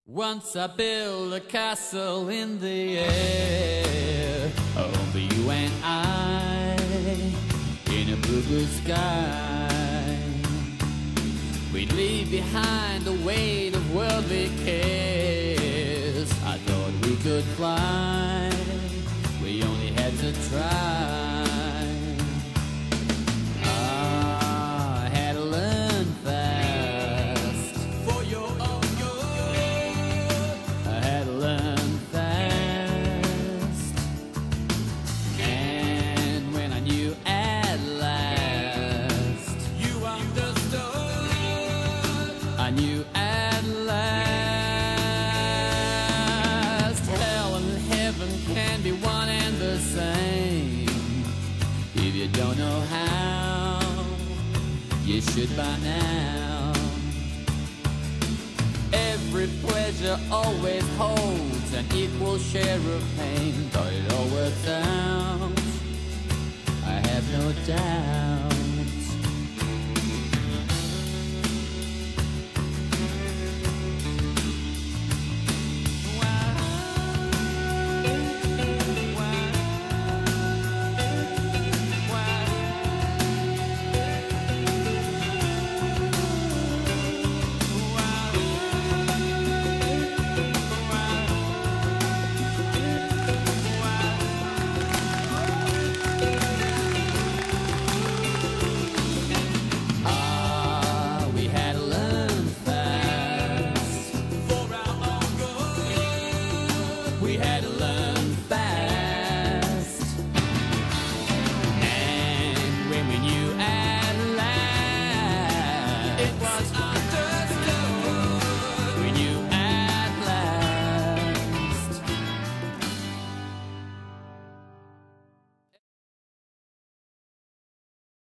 Once I built a castle in the air, only you and I, in a blue, blue sky. We'd leave behind the weight of worldly cares. I thought we could fly, we only had to try. I had to learn fast for your own good. I had to learn fast, and when I knew at last you understood, I knew at last. Hell and heaven can be one and the same. If you don't know how, you should by now. Every pleasure always holds an equal share of pain, but it all works out, I have no doubt.